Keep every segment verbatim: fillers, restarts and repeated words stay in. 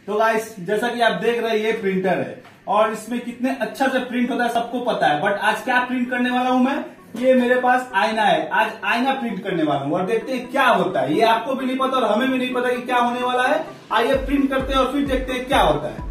तो गाइस जैसा कि आप देख रहे हैं ये प्रिंटर है और इसमें कितने अच्छा से प्रिंट होता है सबको पता है। बट आज क्या प्रिंट करने वाला हूं मैं, ये मेरे पास आईना है। आज आईना प्रिंट करने वाला हूं और देखते हैं क्या होता है। ये आपको भी नहीं पता और हमें भी नहीं पता कि क्या होने वाला है। आइए प्रिंट करते हैं और फिर देखते हैं क्या होता है।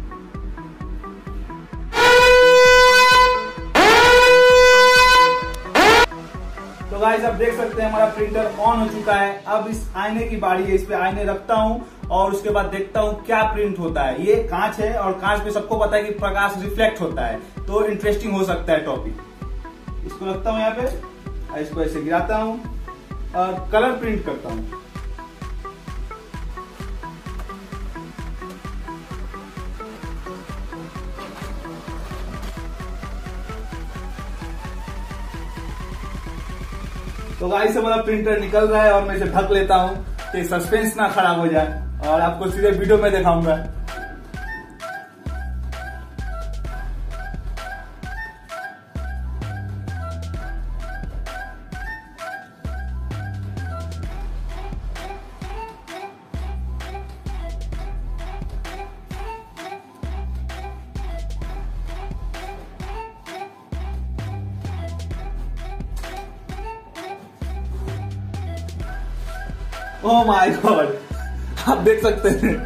तो गाइस आप देख सकते हैं हमारा प्रिंटर ऑन हो चुका है। अब इस आईने की बारी है, इस पे आईने रखता हूं और उसके बाद देखता हूं क्या प्रिंट होता है। ये कांच है और कांच पे सबको पता है कि प्रकाश रिफ्लेक्ट होता है, तो इंटरेस्टिंग हो सकता है टॉपिक। इसको रखता हूं यहाँ पे, इसको ऐसे गिराता हूं और कलर प्रिंट करता हूं। तो गाइस हमारा प्रिंटर निकल रहा है और मैं इसे ढक लेता हूं कि सस्पेंस ना खराब हो जाए और आपको सीधे वीडियो में दिखाऊंगा। ओह माय गॉड, आप देख सकते हैं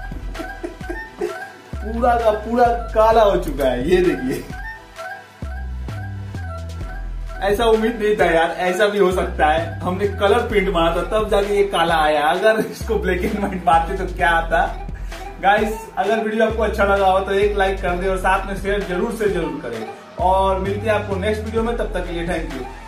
पूरा का पूरा काला हो चुका है। ये देखिए, ऐसा उम्मीद नहीं था यार, ऐसा भी हो सकता है। हमने कलर प्रिंट मारा था तब जाके ये काला आया। अगर इसको ब्लैक एंड व्हाइट मारते तो क्या आता। गाइस अगर वीडियो आपको अच्छा लगा हो तो एक लाइक कर दे और साथ में शेयर जरूर से जरूर करें और मिलते हैं आपको नेक्स्ट वीडियो में। तब तक के लिए थैंक यू।